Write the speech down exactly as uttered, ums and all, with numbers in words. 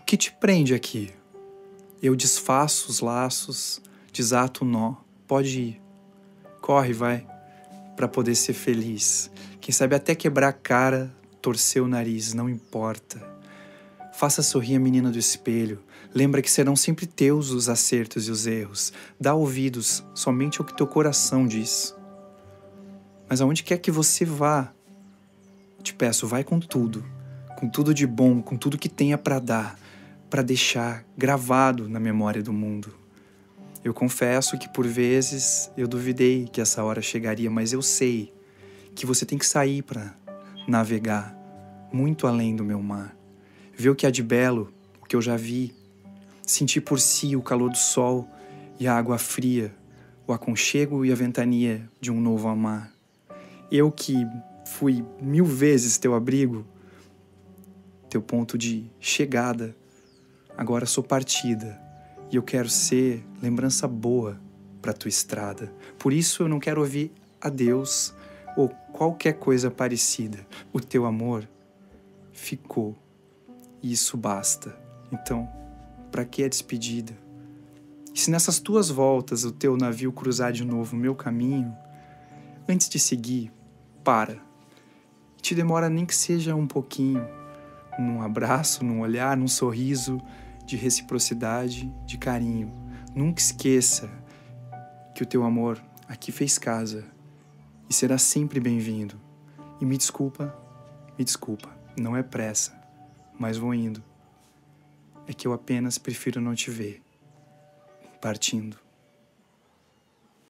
que te prende aqui? Eu desfaço os laços, desato o nó. Pode ir. Corre, vai, pra poder ser feliz. Quem sabe até quebrar a cara, torcer o nariz, não importa. Faça sorrir a menina do espelho. Lembra que serão sempre teus os acertos e os erros. Dá ouvidos somente ao que teu coração diz. Mas aonde quer que você vá, te peço, vai com tudo. Com tudo de bom, com tudo que tenha pra dar, pra deixar gravado na memória do mundo. Eu confesso que por vezes eu duvidei que essa hora chegaria, mas eu sei que você tem que sair pra navegar muito além do meu mar. Ver o que há de belo, o que eu já vi. Sentir por si o calor do sol e a água fria, o aconchego e a ventania de um novo amar. Eu que fui mil vezes teu abrigo, teu ponto de chegada, agora sou partida e eu quero ser lembrança boa pra tua estrada. Por isso eu não quero ouvir adeus ou qualquer coisa parecida. O teu amor ficou e isso basta. Então, pra que a despedida? E se nessas tuas voltas o teu navio cruzar de novo o meu caminho, antes de seguir, para. Te demora nem que seja um pouquinho, num abraço, num olhar, num sorriso de reciprocidade, de carinho. Nunca esqueça que o teu amor aqui fez casa e será sempre bem-vindo. E me desculpa, me desculpa, não é pressa, mas vou indo. É que eu apenas prefiro não te ver partindo.